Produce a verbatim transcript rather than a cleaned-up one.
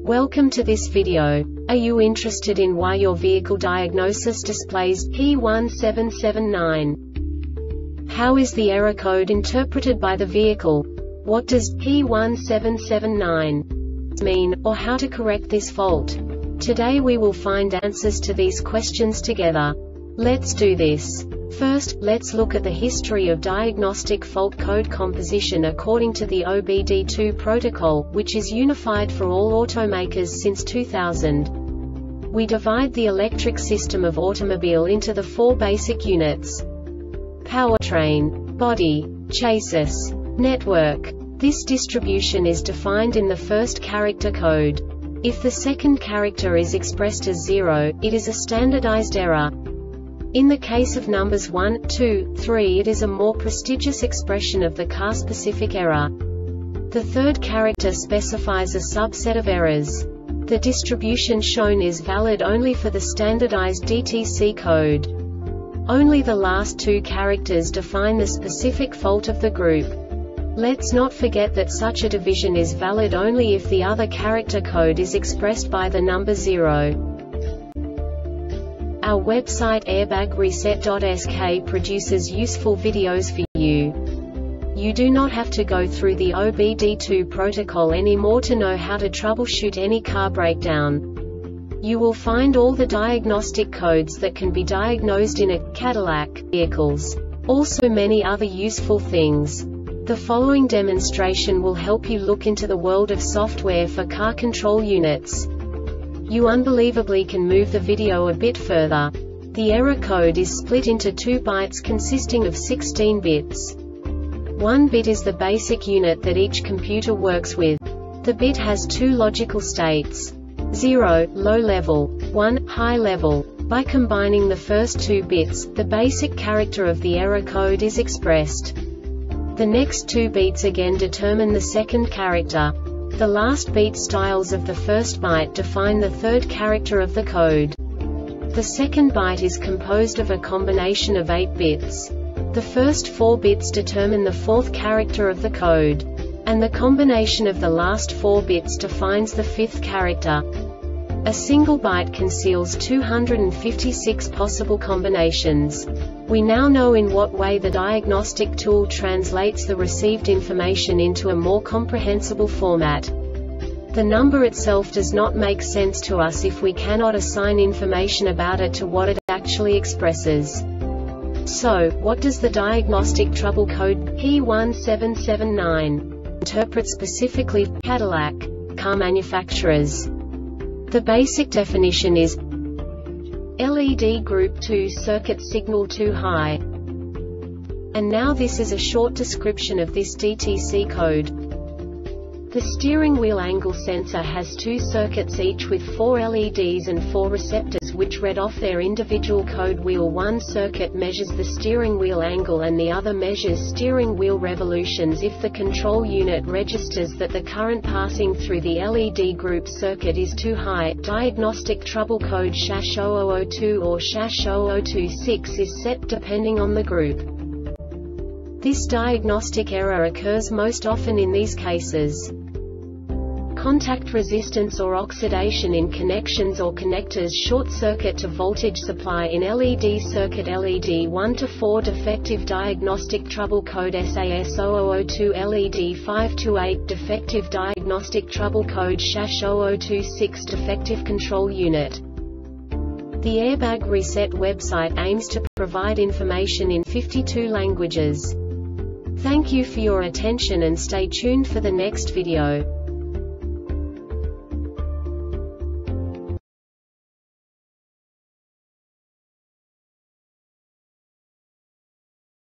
Welcome to this video. Are you interested in why your vehicle diagnosis displays P one seven seven nine? How is the error code interpreted by the vehicle? What does P one seven seven nine mean, or how to correct this fault? Today we will find answers to these questions together. Let's do this. First, let's look at the history of diagnostic fault code composition according to the O B D two protocol, which is unified for all automakers since two thousand. We divide the electric system of automobile into the four basic units: powertrain, body, chassis, network. This distribution is defined in the first character code. If the second character is expressed as zero, it is a standardized error. In the case of numbers one, two, three, it is a more prestigious expression of the car-specific error. The third character specifies a subset of errors. The distribution shown is valid only for the standardized D T C code. Only the last two characters define the specific fault of the group. Let's not forget that such a division is valid only if the other character code is expressed by the number zero. Our website airbag reset dot S K produces useful videos for you. You do not have to go through the O B D two protocol anymore to know how to troubleshoot any car breakdown. You will find all the diagnostic codes that can be diagnosed in a Cadillac vehicles. Also many other useful things. The following demonstration will help you look into the world of software for car control units. You unbelievably can move the video a bit further. The error code is split into two bytes consisting of sixteen bits. One bit is the basic unit that each computer works with. The bit has two logical states: zero, low level, one, high level. By combining the first two bits, the basic character of the error code is expressed. The next two beats again determine the second character. The last beat styles of the first byte define the third character of the code. The second byte is composed of a combination of eight bits. The first four bits determine the fourth character of the code. And the combination of the last four bits defines the fifth character. A single byte conceals two hundred fifty-six possible combinations. We now know in what way the diagnostic tool translates the received information into a more comprehensible format. The number itself does not make sense to us if we cannot assign information about it to what it actually expresses. So, what does the diagnostic trouble code P one seven seven nine interpret specifically for Cadillac car manufacturers? The basic definition is L E D group two circuit signal too high. And now this is a short description of this D T C code. The steering wheel angle sensor has two circuits each with four L E Ds and four receptors which read off their individual code wheel. One circuit measures the steering wheel angle and the other measures steering wheel revolutions. If the control unit registers that the current passing through the L E D group circuit is too high, diagnostic trouble code S H A S zero zero zero two or S H A S zero zero two six is set depending on the group. This diagnostic error occurs most often in these cases: contact resistance or oxidation in connections or connectors, short circuit to voltage supply in L E D circuit, L E D one to four defective diagnostic trouble code S A S zero zero zero two, L E D five to eight defective diagnostic trouble code S H A S zero zero two six, defective control unit. The Airbag Reset website aims to provide information in fifty-two languages. Thank you for your attention and stay tuned for the next video.